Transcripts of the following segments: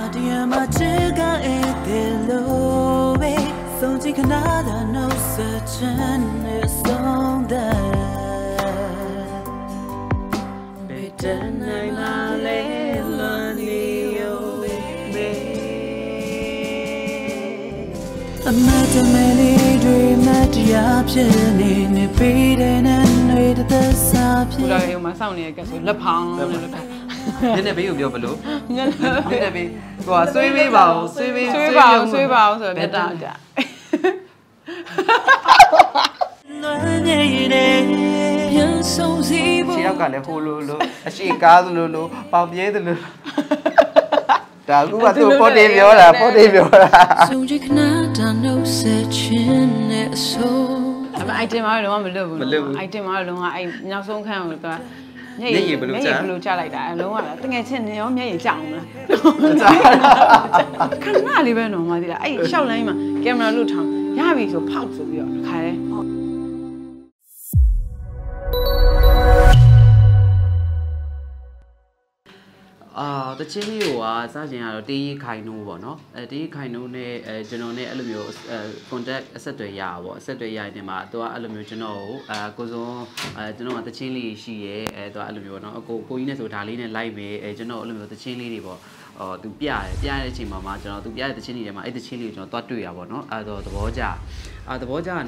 dear my chica it low so take another no such an song that better night my lonely a matter many dream that you in a beat and wait at the sub. You must sound like a lapang. Nên là ví dụ below. Nên là ví quả suy vào so biết ta chả. Chỉ đâu cả là hồ lô, chỉ cá lô, bao nhiêu lô. Đã cũng bắt tôi có đi biểu là. Ai tìm ai luôn mà lưu. Ai tìm ai luôn ai nhau sống khang rồi ta. Nhảy bự cha lại đã luôn à. Tiếng nghe trên này ông nhảy chậm mà. Khăn nào đi bên nó mà đi là ai sau này mà camera lưu thẳng, giá bị số phao số biểu khai. The chili was such a tea kind of no, a tea kind of general alumio contact a set ya or set a yanima to alumio, gozo, general the chili she to alumio, go in as Italian live a general alumio the chili to Pia Chimama, to Pia the chili, the chili, to ya, no, the boja. The boja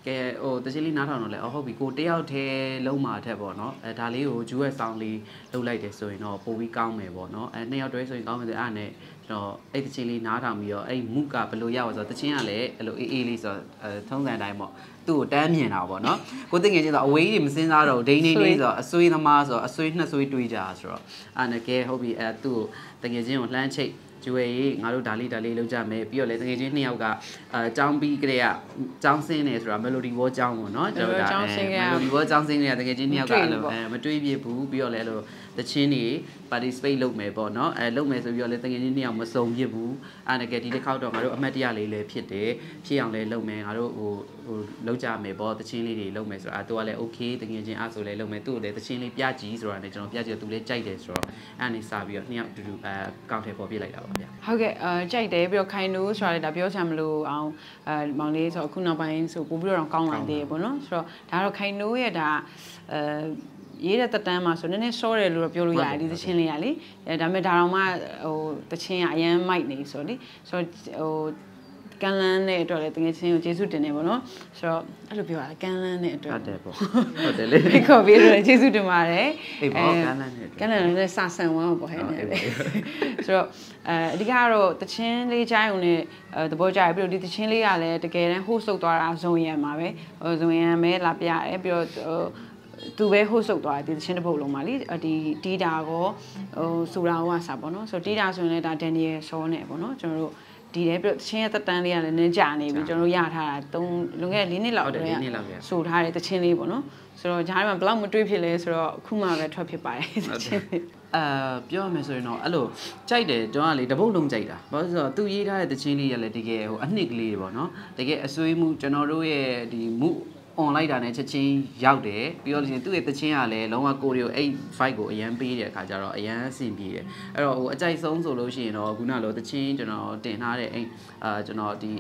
and the chili not only, oh, we go day out here, Loma table, no, a talio, Jewish only, low like so, you know, we come no, and now dress in common the ane, so a chili not on me or a muka below yawas or the chinale, a little elis or tongue and I'm two damn yen hour, no? Good thing is that wait him since out of daily or a sweet mass or a sweetness sweet to each other, and a care hobby at two, the Gazian land shake. Ngaro dali lo jame pio le tenge chin 2 ယောက်ကចောင်းပြီးကြတဲ့ចောင်းစင်းနေဆိုတာ melody wall ចောင်းပေါ့နော်ကျွန်တော်ဒါ melody wall ចောင်းစင်းနေတဲ့တကယ်ချင်း 2 ယောက်ကအဲ့လိုမတွေးပြဘူးပြီးတော့လဲအဲ့လိုတချင်းတွေ participate လုပ်မယ်ပေါ့နော်လုပ်မယ်ဆိုပြီးတော့လဲတကယ်ချင်း 2 ယောက်မစုံပြဘူးအဲ့ဒါကဒီတစ်ခေါက်တော့ငါတို့အမှတ်တရလေးလည်းဖြစ်တယ်ဖြစ်အောင်လဲလုပ်မယ်ငါတို့ဟိုလုပ်ကြမယ်ပေါ့တချင်းလေးတွေလုပ်မယ်ဆိုတာသူကလည်း okay တကယ်ချင်းအဲ့ဆိုလဲလုပ်မယ်သူ့ကိုလည်းတချင်းလေးပြကြည့်ဆိုတာနဲ့ကျွန်တော်ပြကြည့်တော့သူလည်းကြိုက်တယ်ဆိုတော့အဲ့ဒါနေစပြီးတော့ 2 ယောက်အတူတူကောက်ထဲပေါ်ပြလိုက်တာပါဗျာဟုတ်ကဲ့ကြိုက်တယ်ပြီးတော့ခိုင်နိုးဆိုတာလည်းဒါပြောချင်မလို့အောင်မောင်လေးဆိုအခုနောက်ပိုင်းဆိုပို့ပြီးတော့ကောင်းလာသေးတယ်ပေါ့နော်ဆိုတော့ဒါတော့ခိုင်နိုးရဲ့ဒါရေးတဲ့တက်တန်းမှာဆိုနည်းနည်းစောတယ်လို့တော့ပြောလို့ရတယ်ဒီသချင်းလေးကလေဒါပေမဲ့ဒါတော့မှဟိုသချင်းကအရန်မိုက်နေဆိုလေဆိုတော့ဟိုကန်လန်းတဲ့အတွက်လည်းတကယ်ချင်းကိုကျေးဇူးတင်နေပါတော့ဆိုတော့အဲ့လိုပြောရတာကန်လန်းတဲ့အတွက်ဟုတ်တယ်ပေါ့ဟုတ်တယ်လေခေါ်ပြီးတော့ကျေးဇူးတင်ပါတယ်အေးပေါ့ကန်လန်းတဲ့ကန်လန်းနဲ့စာဆန်ဝမ်းပေါ့ဟဲ့ဆိုတော့အဓိကတော့တချင်းလေးချိုင်းုံနဲ့သဘောကျရပြီးတော့ဒီတချင်းလေးကလည်းတကယ်တမ်း host လုပ်သွားတာဇုံရံမှာပဲဇုံရံပဲလာပြရတယ်ပြီးတော့သူပဲ host လုပ်သွားတယ်ဒီချင်းတစ်ပုတ်လုံးမှာလीဒီတီးတာကောဟိုစူရာဝါစာပေါ့နော်ဆိုတော့တီးတာဆိုရင်လည်းဒါ Daniel စောနဲ့ပေါ့နော်ကျွန်တော်တို့ဒီတယ်ပြီးတော့ချင်းရဲ့တက်တန်းလေးကလည်းနည်းကြာနေပြီကျွန်တော်တို့ရထားတာ3လွန်ခဲ့တဲ့4နှစ်လောက်တည်းကဆိုထားတဲ့တချင်းလေးပေါ့နော်ဆိုတော့ဂျားမှာဘယ်လောက်မတွေးဖြစ်လဲဆိုတော့အခုမှပဲထွက်ဖြစ်ပါတယ်တချင်းလေးပြောရမယ်ဆိုရင်တော့အဲ့လိုကြိုက်တယ်ကျွန်တော်ကလေတပုတ်လုံးကြိုက်တာဘာလို့ဆိုတော့သူရေးထားတဲ့တချင်းလေးရလည်းတကယ်ဟိုအနှစ်ကလေးပေါ့နော်တကယ်အဆွေးမှုကျွန်တော်တို့ရဲ့ဒီမှု online တာနဲ့ချက်ချင်းရောက်တယ်ပြီးတော့သူ့ရဲ့တချင်းကလည်းလုံးဝကိုရီယိုအဲ့ fight ကိုအရန်ပေးတဲ့အခါကျတော့အရန်အဆင်ပြေတယ်အဲ့တော့ဟိုအကြိုက်ဆုံးဆိုလို့ရှိရင်တော့ခုနလိုတချင်းကျွန်တော်တင်ထားတဲ့အဲ့ကျွန်တော်ဒီ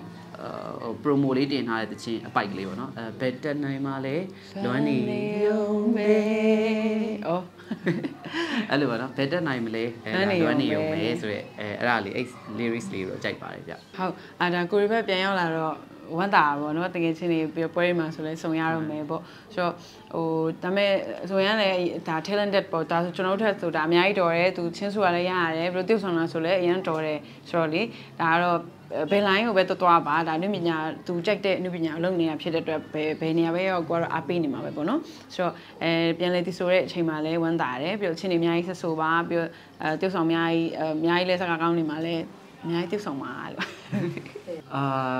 promo လေးတင်ထားတဲ့တချင်းအပိုက်ကလေးပေါ့နော်ဘယ်တက်နိုင်မှာလဲလွမ်းနေရုံပဲအော်အဲ့လိုပါနော်ဘယ်တက်နိုင်မလဲလွမ်းနေရုံပဲဆိုရဲအဲ့ဒါလေးအဲ့ lyrics လေးကိုကြိုက်ပါတယ်ဗျဟုတ်ဒါကိုရီဘက်ပြန်ရောက်လာတော့ဝမ်းတာပေါ့နော်တကယ်ချင်းနေပြီးပွဲမှာဆိုလဲစုံရတော့မယ်ပေါ့ဆိုတော့ဟိုဒါပေမဲ့ဆိုရင်လည်းဒါ talented ပေါ့ဒါဆိုကျွန်တော်တို့ထက်ဆိုဒါအများကြီးတော်တယ်သူချင်းဆိုရလဲရရတယ်ပြီးတော့ပြုတ်ဆောင်လာဆိုလဲအရင်တော်တယ်ဆိုတော့လေဒါကတော့ဘယ် line ကိုပဲသွားပါဒါနုပညာသူကြိုက်တဲ့နုပညာအလုပ်နေတာဖြစ်တဲ့အတွက်ဘယ်နေရာပဲရောက်ကိုကတော့အားပေးနေမှာပဲပေါ့နော်ဆိုတော့ပြန်လေတီဆိုတဲ့အချိန်မှာလဲဝမ်းတာတယ်ပြီးတော့ချင်းနေအများကြီးဆက်ဆိုပါပြီးတော့ပြုတ်ဆောင်အများကြီးလဲစကားကောင်းနေမှာလဲအများကြီးပြုတ်ဆောင်ပါလို့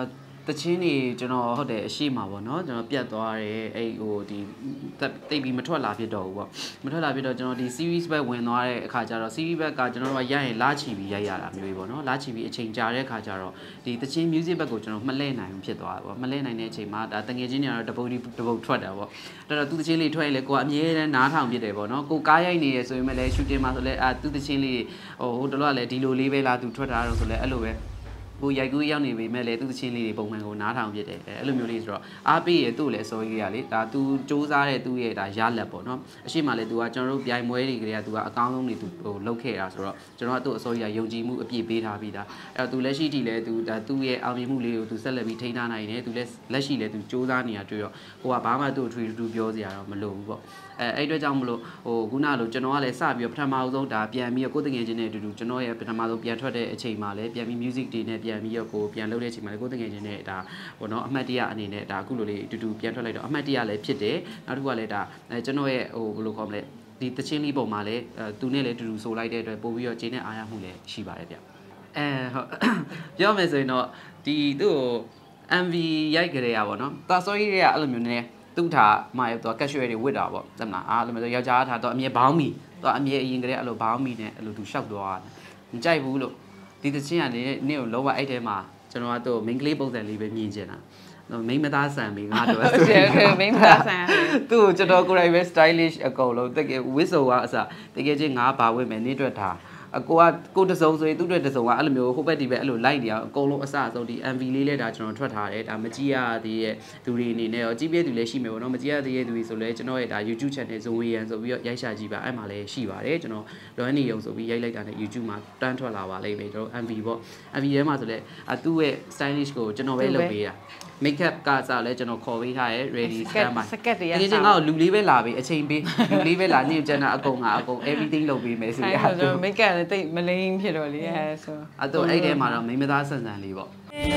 တချင်းတွေကျွန်တော်ဟုတ်တယ်အရှိမှာပေါ့နော်ကျွန်တော်ပြတ်သွားတယ်အဲ့ဟိုဒီတိတ်ပြီးမထွက်လာဖြစ်တော့ဘူးပေါ့မထွက်လာဖြစ်တော့ကျွန်တော်ဒီ series ဘက်ဝင်သွားတဲ့အခါကျတော့ series ဘက်ကကျွန်တော်တို့ကရရင်လာချီပြီးရိုက်ရတာမျိုးပေါ့နော်လာချီပြီးအချိန်ကြာတဲ့အခါကျတော့ဒီတချင်း music ဘက်ကိုကျွန်တော်မလဲနိုင်ဘူးဖြစ်သွားတယ်ပေါ့မလဲနိုင်တဲ့အချိန်မှာဒါတငယ်ချင်းတွေကတော့တပုတ်ထွက်တာပေါ့အဲ့တော့သူတချင်းလေးထွက်ရင်လေကိုကအမြဲတမ်းနားထောင်ဖြစ်တယ်ပေါ့နော်ကိုကားရိုက်နေရဆိုရင်လည်း shooting မှာဆိုလဲသူတချင်းလေးဟိုတလောကလည်းဒီလိုလေးပဲလာသူထွက်တာတော့ဆိုလဲအဲ့လိုပဲကိုရိုက်ကူးရောက်နေပြီမဲ့လေသူ့ချင်းလေးတွေပုံမှန်ကိုနားထောင်ဖြစ်တယ်အဲ့လိုမျိုးလေးဆိုတော့အားပေးရသူ့လည်းအစိုးရလေဒါသူစူးစမ်းတဲ့သူ့ရဲ့ဒါရလက်ပေါ့နော်အရှိမလည်းသူကကျွန်တော်တို့ပြိုင်ပွဲတွေကလေးကသူကအကောင်းဆုံးနေသူဟိုလုပ်ခဲ့တာဆိုတော့ကျွန်တော်ကသူ့အစိုးရယုံကြည်မှုအပြည့်ပေးထားပြီးသားအဲ့တော့သူလက်ရှိထိလည်းသူဒါသူ့ရဲ့အောင်မြင်မှုလေးကိုသူဆက်လက်ပြီးထိန်းထားနိုင်တယ်သူလည်းလက်ရှိလည်းသူစူးစမ်းနေတာတွေ့ရောကိုကဘာမှသူ့ထွေထူးပြောစရာတော့မလိုဘူးပေါ့အဲ့အတွက်ကြောင့်မလို့ဟိုခုနလိုကျွန်တော်ကလည်းစပြီးတော့ပထမဆုံးဒါပြန်ပြီးတော့ကိုယ်တငယ်ချင်းနဲ့အတူတူကျွန်တော်ရဲ့ပထမဆုံးပြန်ထွက်တဲ့အချိန်မှာလည်းပြန်ပြီး music တွေနဲ့ပြန်ပြီးတော့ကိုပြန်လုပ်တဲ့အချိန်မှာလည်းကိုယ်တငယ်ချင်းနဲ့ဒါဟိုနော်အမှတ်တရအနေနဲ့ဒါအခုလိုလေးအတူတူပြန်ထွက်လိုက်တော့အမှတ်တရလည်းဖြစ်တယ်နောက်တစ်ခုကလည်းဒါကျွန်တော်ရဲ့ဟိုဘယ်လိုခေါ်မလဲဒီတချင်းလေးပုံမှာလည်းသူနဲ့လည်းအတူတူဆိုလိုက်တဲ့အတွက်ပို့ပြီးတော့ခြေနဲ့အားရမှုလည်းရှိပါတယ်ဗျဟုတ်ပြောမယ်ဆိုရင်တော့ဒီသူ့ကို MV ရိုက်ကြရပါတော့တာ sorry တွေကအဲ့လိုမျိုးနည်းသူ့ထားမှတော့ casual တွေဝစ်တာပေါ့တမလားအားလိုမျိုးယောက်ျားထားတော့အမြဲဘောင်းမီတော့အမြဲအရင်ကလေးအဲ့လိုဘောင်းမီနဲ့အဲ့လိုသူရှောက်သွားမကြိုက်ဘူးလို့ဒီတချင်းကနေနေ့ကိုလုံးဝအဲ့ထဲမှာကျွန်တော်ကတော့ main ကလေးပုံစံလေးပဲမြင်ချင်တာမိန်းမသားဆန်ပြီးငါတော့ဟုတ်တယ်မိန်းမသားဆန်သူ့ကိုကျွန်တော်ကိုယ်တိုင်ပဲ stylish အကုန်လုံးတကယ်ဝစ်ဆိုကအစားတကယ်ချင်းငါဘာဝစ်မယ်နေ့အတွက်ထားအကိုတစုံဆိုရင်သူ့အတွက်တစုံကအဲ့လိုမျိုးဟိုဘက်ဒီဘက်အဲ့လိုလိုက်နေအောင်အကုန်လုံးအစအဆုံးဒီ MV လေးလဲဒါကျွန်တော်ထွက်ထားတယ်ဒါမကြည့်ရသေးရဲ့သူတွေအနေနဲ့ရောကြည့်ပြသူလည်းရှိမယ်ပေါ့နော်မကြည့်ရသေးရဲ့သူတွေဆိုလဲကျွန်တော်ရဲ့ဒါ YouTube channel ဇုံဝေရန်ဆိုပြီးတော့ရိုက်ရှာကြည့်ပါအဲ့မှာလည်းရှိပါတယ်ကျွန်တော်လွမ်းနေရုံဆိုပြီးရိုက်လိုက်တာနဲ့ YouTube မှာတန်းထွက်လာပါလိမ့်မယ်ကျွန်တော် MV ပေါ့ MV ထဲမှာဆိုလဲသူ့ရဲ့ stylish ကိုကျွန်တော်ပဲလုပ်ပေးတာ makeup ကစားလဲကျွန်တော်ခေါ်ပေးထားရဲ ready stand by စကတ်တွေရဒီချင်းငါ့ကိုလူလေးပဲလာပြီအချိန်ပေးလူလေးပဲလာညင်ကျန်တာအကုန် everything လုပ်ပေးမယ်ဆိုရအဲ့တော့ makeup လည်းတိတ်မလိမ့်ဖြစ်တော့လေအဲဆိုအဲ့တော့အဲ့ထဲမှာတော့မိန်းမသားဆန်ဆန်လေးပေါ့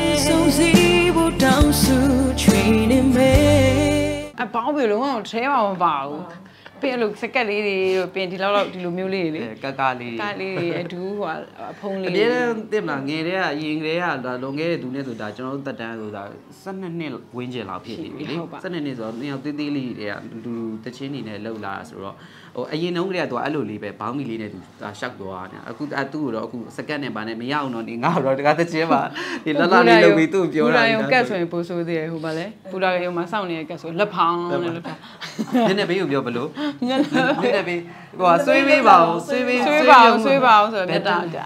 အပေါင်းပြီလုံးဝထဲမှာမပါဘူးပြင်လို့စကက်လေးတွေပြင်ဒီလောက်ဒီလိုမျိုးလေးတွေလေကလေးတွေအတူဟိုအဖုံးလေးအပြည့်တင်မလားငယ်တဲ့ကအရင်ကလေးကဒါလွန်ခဲ့တဲ့သူနဲ့ဆိုတာကျွန်တော်တို့တက်တန်းဆိုတာ12နှစ်ဝင်းကျင်လောက်ဖြစ်နေပြီလေ12နှစ်ဆိုတော့နှစ်ယောက်သေးသေးလေးတွေကလူတချင်းနေနဲ့လှုပ်လာတာဆိုတော့ဟိုအရင်တုန်းကလေးကသူအဲ့လိုလေးပဲဘောင်းမီလေးနဲ့သူရှောက်သွားတယ်အခုသူ့ကိုတော့အခုစကတ်နဲ့ပါနဲ့မရအောင်တော့ဒီငါတော့တကားတချင်းပါဒီလလေးလုပ်ပြီးသူ့ပြောတာပူလာရုံကတ်ဆိုရင်ပို့ဆိုသေးတယ်ဟိုပါလေပူလာရုံမှာစောင့်နေတဲ့ကတ်ဆိုလက်ဖောင်းနဲ့လက်ဖောင်းနည်းနည်းဘေးကိုပြောဘလို့နည်းနည်းဘေးဟိုဆွေးပေးပါဦးဆွေးပါအောင်ဆိုတော့မြတ်တာကြ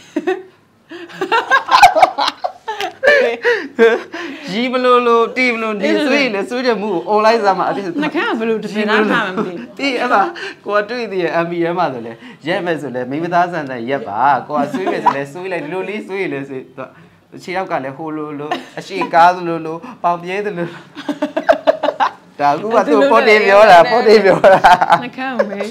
ရီဘလို့တီဘလို့ဒီဆွေးလေဆွေးတဲ့မှုကို online စားမှာအဖြစ်နှခမ်းဘလို့တပြင်းသားထားမှမသိဒီအဲ့ဒါကိုကတွေ့သေးရဲ့ MB ထဲမှာဆိုလဲရက်မဲ့ဆိုလဲမိမသားဆန်ဆန်ရက်ပါကိုကဆွေးမယ်ဆိုလဲဆွေးလိုက်ဒီလိုလေးဆွေးလေဆွေးတော့ခြေရောက်ကလည်းဟိုလိုအရှိကားလိုပေါင်ပြဲသလိုဒါကူကသူပေါ်တေးပြောတာနှခမ်းမေး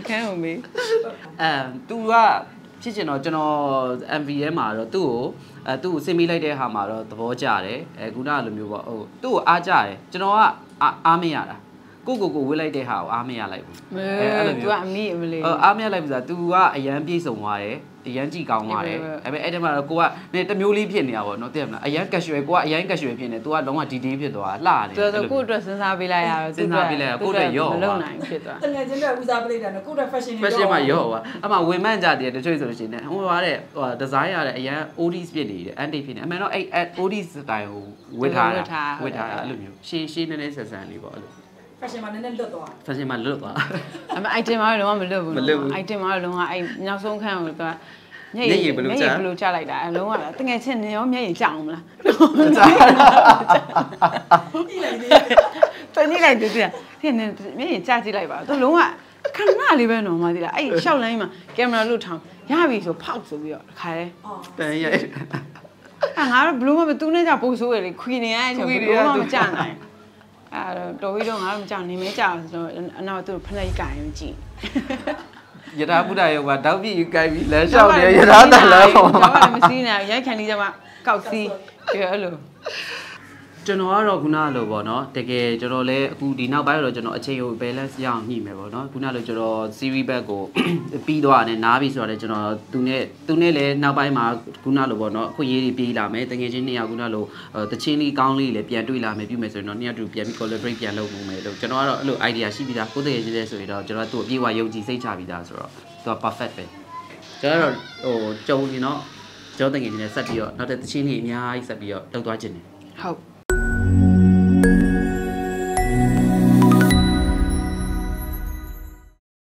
သူကဖြစ်ချင်တော့ကျွန်တော် MV ထဲမှာတော့သူ့ကိုစင်မိလိုက်တဲ့ဟာမှာတော့သဘောကျတယ်ခုနကလိုမျိုးပေါ့ဟိုသူ့ကိုအားကျတယ်ကျွန်တော်ကအားမရတာကိုဝစ်လိုက်တဲ့ဟာကိုအားမရလိုက်ဘူးအဲ့လိုမျိုး तू ကအမိအမလေးအားမရလိုက်ဘူးဆိုတာ तू ကအရန်ပြေဆုံးသွားတယ်အရန်ကြည့်ကောင်းသွားတယ်ဒါပေမဲ့အဲ့တည်းမှာတော့ကိုကနေတမျိုးလေးဖြစ်နေတာပေါ့နော်သိရမလားအရန် casual ကိုကအရန် casual ဖြစ်နေ तू ကလုံးဝ detail ဖြစ်သွားလှတယ်ဆိုတော့ကိုအတွက်စဉ်းစားပေးလိုက်ရတော့စဉ်းစားပေးလိုက်ရကိုအတွက်ရော့မလုံနိုင်ဖြစ်သွားတကယ်ချင်းတွေဦးစားပေးလိုက်တာနော်ကိုအတွက် fashion မှာရော့ပါအမှဝင်မှန်းကြတယ်တချို့ဆိုလို့ရှိရင်ဟိုပါတဲ့ဟို design ရတဲ့အရန် ODs ဖြစ်နေတယ် anti ဖြစ်နေအမှန်တော့အဲ့ ODs style ကိုဝတ်ထားတာအဲ့လိုမျိုးရှင်းနည်းနည်းဆန်ဆန်လေးပေါ့အဲ့လို fashion မှာနည်းနည်းလွတ်သွား fashion မှာလွတ်သွားအမ item မှာလုံးဝမလွတ်ဘူး item မှာလုံးဝအဲ့နောက်ဆုံးခန်းကိုသူကမျက်ရည်ဘလို့ချလိုက်တာအလုံးဝတကယ်ချင်းနေရောမျက်ရည်ကြောက်မလားတနေ့လိုက်တူတူဒီမျက်ရည်ကြကြည့်လိုက်ပါသူလုံးဝခဏလေးပဲနော်မသိလားအဲ့ရှောက်လိုင်းမှာကင်မရာလွတ်ထောင်ရပြီဆိုဖောက်ဆိုပြီးတော့တခါလေတန်ရိုက်ငါဘလို့မသူနဲ့ကြပို့ဆိုးရလေခွေနေရတဲ့ဘလို့မကြနိုင်အဲ့တော့တော်ပြီးတော့ငါတို့မကြောက်နေမဲကြောက်ဆိုတော့အနောက်သူဖနှိုက်ကင်ကြည့်ယထာဘုရားယောကတောက်ပြည့်ယူကြိုက်ပြီးလမ်းလျှောက်နေယထာတန်လမ်းပေါ့တော့မစီးနေရိုက်ခံနေကြမှာကောက်စီအဲ့လိုကျွန်တော်ကတော့ခုနလိုပေါ့နော်တကယ်ကျွန်တော်လည်းအခုဒီနောက်ပိုင်းတော့ကျွန်တော်အချိန်ကို balance ရအောင်ညှိမယ်ပေါ့နော်ခုနလိုကျွန်တော် series back ကိုပြီးသွားတယ်နားပြီဆိုတော့ကျွန်တော်သူနဲ့လည်းနောက်ပိုင်းမှာခုနလိုပေါ့နော်အခွင့်အရေးတွေပြေးလာမယ်တကယ်ချင်းနှစ်ယောက်ခုနလိုတချင်းလေးကောင်းလေးလည်းပြန်တွေ့လာမယ်ပြုမယ်ဆိုရင်တော့နှစ်ယောက်တူပြန်ပြီး collaborate ပြန်လုပ်မှုမယ်လို့ကျွန်တော်ကတော့အဲ့လို idea ရှိပြီးသားကိုယ်တကယ်ချင်းလဲဆိုရင်တော့ကျွန်တော်သူ့အပြည့်အဝယုံကြည်စိတ်ချပြီးသားဆိုတော့သူက perfect ပဲကျွန်တော်တော့ကြုံနေတော့ကျွန်တော်တကယ်ချင်းနဲ့ဆက်ပြီးတော့နောက်တစ်တချင်းလေးအများကြီးဆက်ပြီးတော့လုပ်သွားခြင်းတယ်ဟုတ်